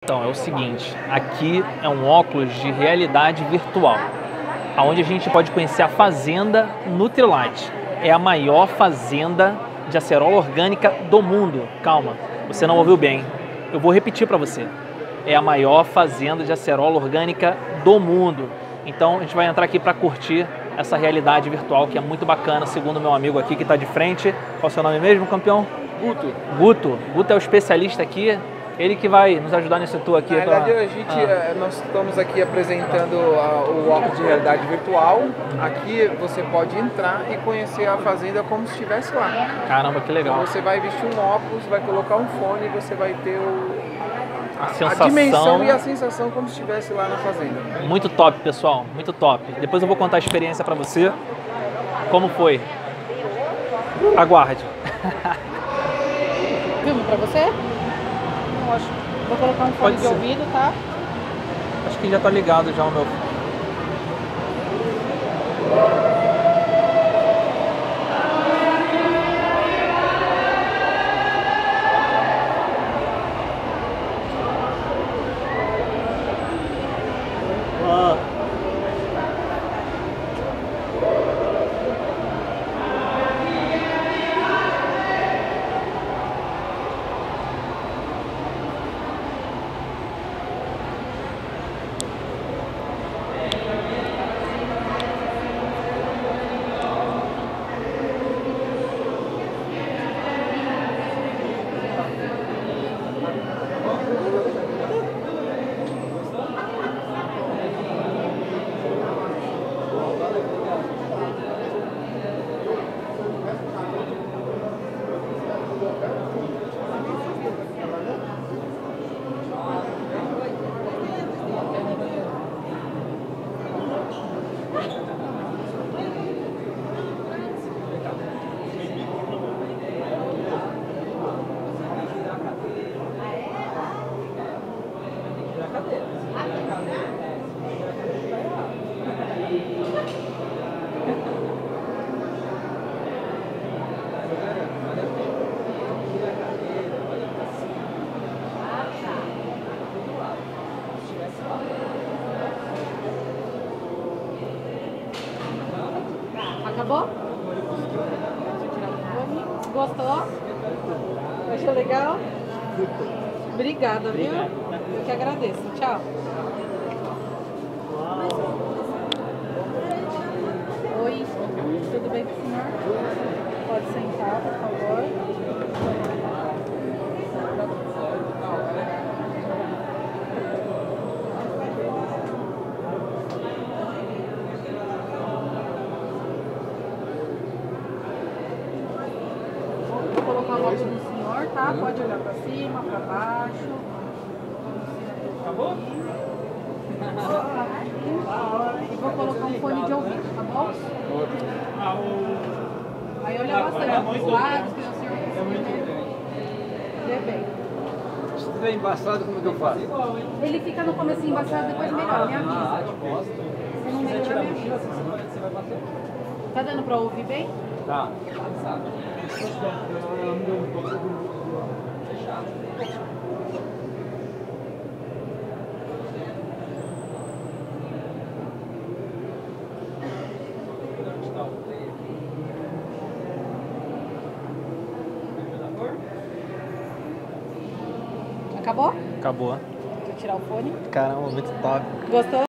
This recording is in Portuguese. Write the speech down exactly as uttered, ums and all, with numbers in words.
Então, é o seguinte, aqui é um óculos de realidade virtual, onde a gente pode conhecer a fazenda Nutrilite. É a maior fazenda de acerola orgânica do mundo. Calma, você não ouviu bem. Eu vou repetir para você. É a maior fazenda de acerola orgânica do mundo. Então, a gente vai entrar aqui para curtir essa realidade virtual, que é muito bacana, segundo meu amigo aqui que está de frente. Qual é o seu nome mesmo, campeão? Guto. Guto. Guto é o especialista aqui. Ele que vai nos ajudar nesse tour aqui. Na pra... verdade, a gente, ah. nós estamos aqui apresentando a, o óculos de realidade virtual. Aqui você pode entrar e conhecer a fazenda como se estivesse lá. Caramba, que legal. Então, você vai vestir um óculos, vai colocar um fone e você vai ter o, a, a, sensação... a dimensão e a sensação como se estivesse lá na fazenda. Muito top, pessoal. Muito top. Depois eu vou contar a experiência pra você. Como foi? Aguarde. Filme pra você? Eu acho. Vou colocar um fone de ouvido, tá? Acho que já tá ligado já o meu. Ah. Acabou? Gostou? Achou legal? Obrigada, viu? Eu que agradeço. Tchau. Oi, tudo bem com o senhor? Pode sentar, por favor. Vou colocar o óculos no senhor, tá? Pode olhar pra cima, pra baixo. Acabou? E vou colocar um fone de ouvido, tá bom? Aí olha bastante os lados, que o senhor conseguir ver bem. Se estiver embaçado, como é que eu faço? Ele fica no comecinho embaçado, depois melhor, me avisa. Se não melhorar, me avisa. Tá dando pra ouvir bem? Tá. Acabou? Acabou. Deixa eu tirar o fone. Caramba, muito top. Gostou?